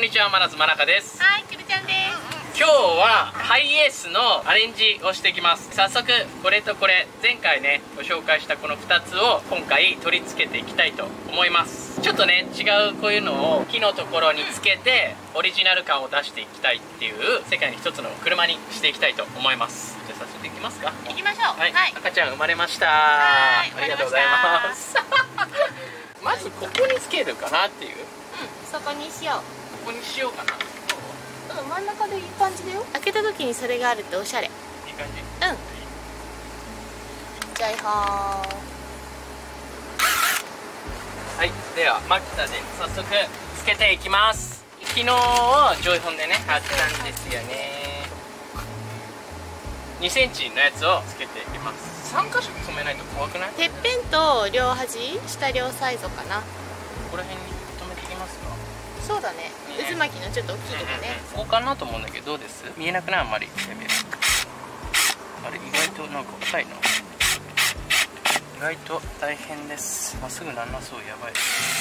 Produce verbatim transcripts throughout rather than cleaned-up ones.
んにちは、まなずまなかです。 はい、くるちゃんです。 今日はハイエースのアレンジをしていきます。早速これとこれ、前回ねご紹介したこのふたつを今回取り付けていきたいと思います。ちょっとね違うこういうのを木のところにつけてオリジナル感を出していきたいっていう世界に一つの車にしていきたいと思います。じゃあ早速いきますか。 行きましょう。 はい、 はい、 赤ちゃん生まれました。 はい、 ありがとうございます。まずここにつけるかなっていう。 うん、そこにしよう。 ここにしようかな。 うん、真ん中でいい感じだよ。開けた時にそれがあるっておしゃれ。いいい感じ。 うん。じゃあいほー。 はい、ではマキタで早速つけていきます。昨日をジョイホンでね買ったんですよね。にセンチのやつをつけていきます。さんかしょ止めないと怖くない？ てっぺんと両端、下両サイドかな。 ここら辺に止めていきますか？ そうだね。渦巻きのちょっと大きいとこね。 ここかなと思うんだけど、どうです？見えなくない？あんまりレベル。あれ意外となんか硬いな。意外と大変です。まっすぐなんなそう。やばい。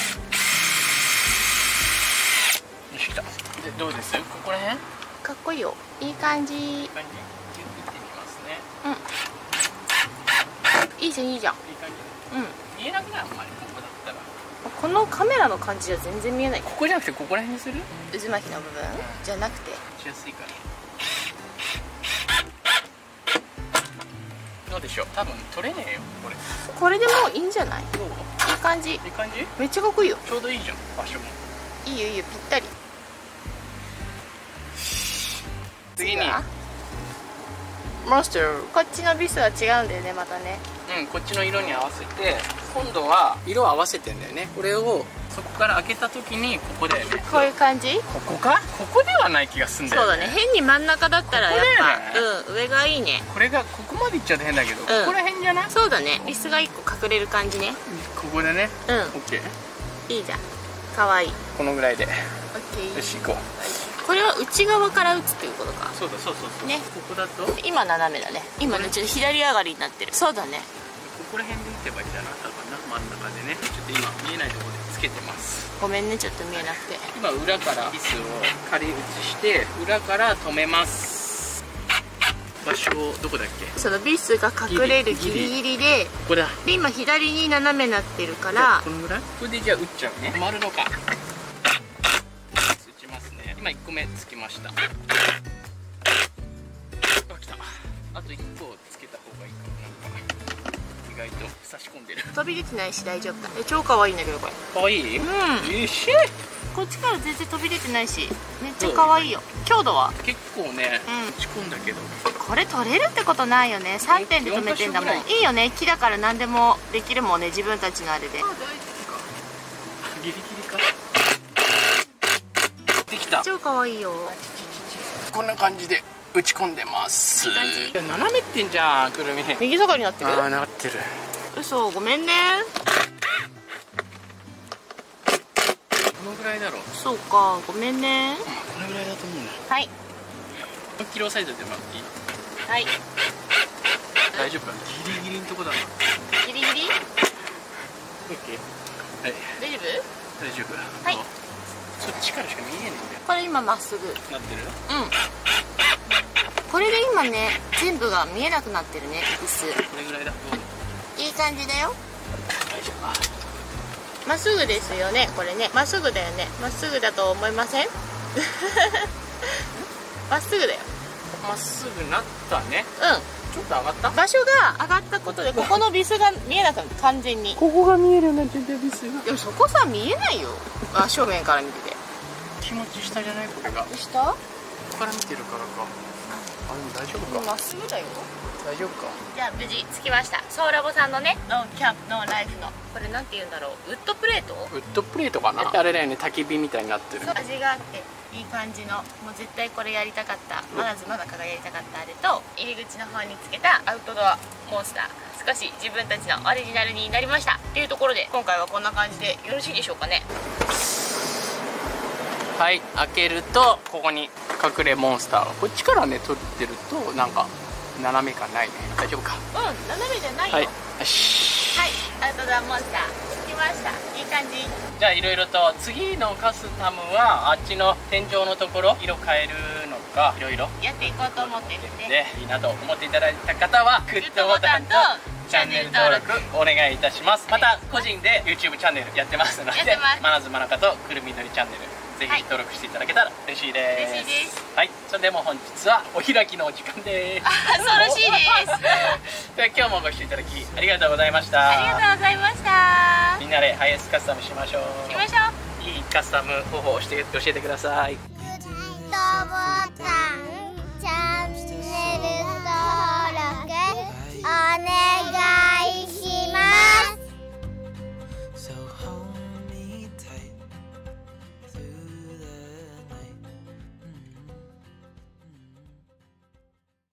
よし、来た。で、どうです？ここら辺？ かっこいいよ。いい感じ。 いい感じ。ギュッていってみますね。 うん。いいじゃん、いいじゃん。 いい感じ。 うん。 見えなくない？あんまりここだったら。 このカメラの感じじゃ全然見えない。 ここじゃなくてここら辺にする？ 渦巻きの部分、うん、じゃなくてしやすいから。どうでしょう？多分取れねえよこれ。 これでもういいんじゃない？ どう？ いい感じ。いい感じ？ めっちゃかっこいいよ。 ちょうどいいじゃん、場所も。 いいよいいよ、ぴったり。 次にマスター。こっちのビスは違うんだよね、またね。 うん、こっちの色に合わせて、今度は色を合わせてんだよね。これをそこから開けた時にここだよね。 こういう感じ？ ここか？ここではない気がすんだよね。 そうだね。変に真ん中だったらやっぱ、うん、上がいいね。 これがここまでいっちゃうと変だけど、うん、ここら辺じゃない？ そうだね。ビスがいっこ隠れる感じね。 ここでね。 うん。 オッケー。 いいじゃん。かわいい。 このぐらいで。 オッケー。 よし、行こう。 これは内側から打つっていうことか。 そうだ、そうそうそう。 ね。 ここだと今斜めだね。今ね、ちょっと左上がりになってる。そうだね。 ここら辺で打てばいいんだな、多分な。真ん中でね。ちょっと今見えないところでつけてます。 ごめんね、ちょっと見えなくて。 今裏からビスを仮打ちして裏から止めます。場所どこだっけ？ そのビスが隠れるギリギリで、 ここだ。 で今左に斜めになってるから、 このぐらい？これでじゃあ打っちゃうね。丸のか。打ちますね。今いっこめつきました。あ、来た。あといっこつけた方がいいかも。なんか意外と差し込んでる。 飛び出てないし大丈夫だ。え、超可愛いんだけどこれ。 可愛い？うん。よし。 こっちから全然飛び出てないし、めっちゃ可愛いよ。強度は？ 結構ね、 うん、 打ち込んだけど。 これ取れるってことないよね。さんてんで止めてんだもん。いいよね。木だから何でもできるもんね。自分たちのあれで。 あ、大丈夫か。ギリギリか。できた。 超可愛いよ。 こんな感じで打ち込んでます。 いい感じ。 斜めってんじゃん、くるみ。 右下がりになってる？ ああ、なってる。 嘘、ごめんね。 このぐらいだろう。 そうか、ごめんね。 このぐらいだと思うな。 はい。 キロサイズでもらっていい？ はい。 大丈夫か？ギリギリのとこだな。 ギリギリ？ オッケー。はい。 大丈夫？ 大丈夫。 はい。 そっちからしか見えないんだよ。 これ今まっすぐ。 なってる？ うん。これで今ね、全部が見えなくなってるね、ビス。 これぐらいだ。 いい感じだよ。 大丈夫か？ まっすぐですよね、これね。まっすぐだよね。まっすぐだと思いません？まっすぐだよ。 まっすぐなったね。 うん。 ちょっと上がった？ 場所が上がったことで、ここのビスが見えなくなって、完全に。 ここが見えるようになってて、ビスが。 でもそこさ、見えないよ。あ、正面から見てて。 気持ち下じゃない？これが。 下？ ここから見てるからか。あ、でも大丈夫か。 まっすぐだよ。 大丈夫か。 じゃあ無事着きました。ソーラボさんのね、ノーキャンプノーライフのこれなんて言うんだろう、ウッドプレート？ ウッドプレートかな。あれだよね、焚き火みたいになってる。 そう、味があっていい感じの、もう絶対これやりたかった、まだずまだかがやりたかったあれと、入り口の方につけたアウトドアモンスター、少し自分たちのオリジナルになりましたっていうところで、今回はこんな感じでよろしいでしょうかね。 はい、開けるとここに隠れモンスターがこっちからね撮ってるとなんか斜め感ないね。大丈夫か？ うん、斜めじゃないよ。 はい、よし。 はい、アウトドアモンスターきました。いい感じ。 じゃあいろいろと次のカスタムはあっちの天井のところ色変えるのかいろいろやっていこうと思ってるんで、 でいいなと思っていただいた方はグッドボタンとチャンネル登録お願いいたします。また個人で YouTube チャンネルやってますので、まなずまなかとくるみどりチャンネルぜひ登録していただけたら嬉しいです。 嬉しいです。 はい、それでも本日はお開きのお時間です。 あ、そうらしいです。 では今日もご視聴いただきありがとうございました。 ありがとうございました。 みんなでハイエースカスタムしましょう。 しましょう。 いいカスタム方法をして教えてください。 グッドボタン